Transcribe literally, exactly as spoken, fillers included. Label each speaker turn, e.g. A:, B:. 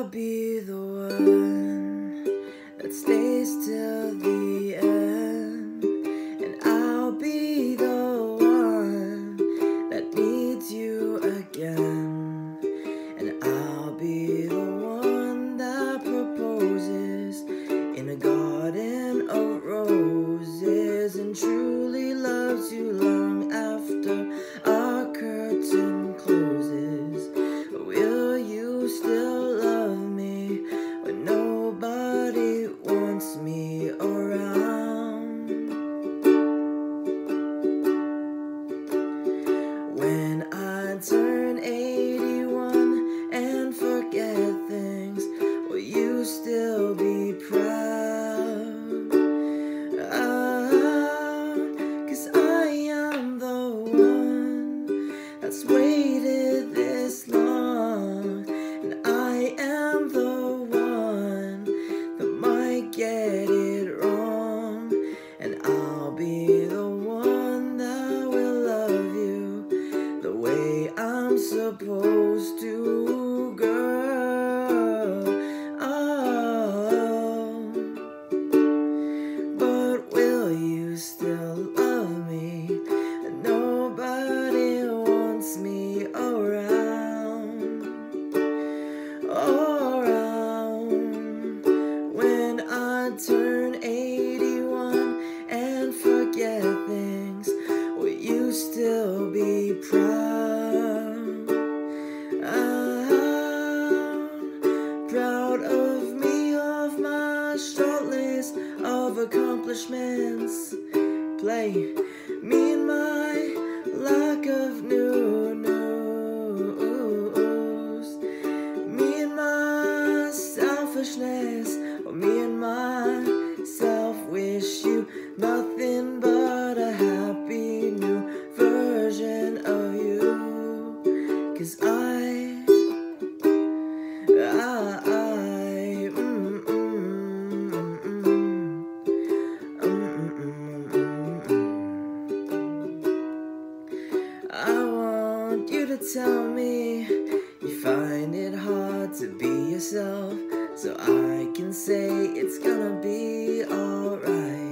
A: be the one that stays till the end, and I'll be the one that needs you again, and I'll be the one that proposes in a garden of roses and truly loves you long after our curtain closes. Will you still love me when nobody wants me around? When I turn eighty-one and forget things, will you still be proud? Ah, 'cause I am the one that's waited this long, and I am the one that might get it wrong, and I'll be the one that will love you the way I'm supposed to, girl. Oh, but will you still love me and nobody wants me around? Around when I turn eighty-one and forget things, will you still be proud? I'm proud of me, of my short list of accomplishments. Play me and my lack of new news, me and my selfishness, or me and myself. Wish you nothing but a happy new version of you, 'cause I, I, I mm, mm, mm, mm, mm, mm, mm. I want you to tell me you find it hard to be yourself, so I can say it's gonna be alright.